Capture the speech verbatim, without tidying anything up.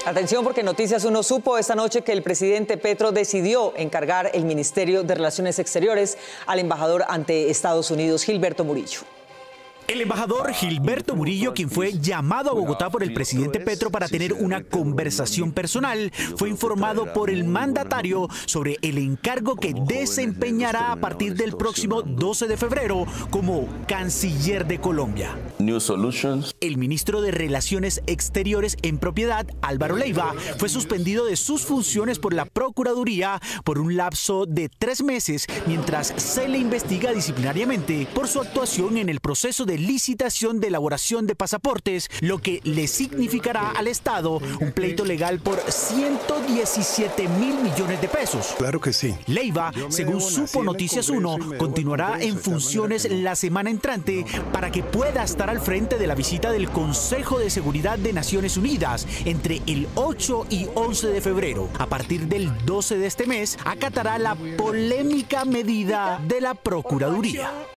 Atención, porque Noticias uno supo esta noche que el presidente Petro decidió encargar el Ministerio de Relaciones Exteriores al embajador ante Estados Unidos, Gilberto Murillo. El embajador Gilberto Murillo, quien fue llamado a Bogotá por el presidente Petro para tener una conversación personal, fue informado por el mandatario sobre el encargo que desempeñará a partir del próximo doce de febrero como canciller de Colombia. New Solutions. El ministro de Relaciones Exteriores en propiedad, Álvaro Leiva, fue suspendido de sus funciones por la Procuraduría por un lapso de tres meses mientras se le investiga disciplinariamente por su actuación en el proceso de licitación de elaboración de pasaportes, lo que le significará al Estado un pleito legal por ciento diecisiete mil millones de pesos. Claro que sí. Leiva, según supo Noticias uno, continuará en funciones la semana entrante para que pueda estar al frente de la visita del Consejo de Seguridad de Naciones Unidas entre el ocho y once de febrero. A partir del doce de este mes, acatará la polémica medida de la Procuraduría.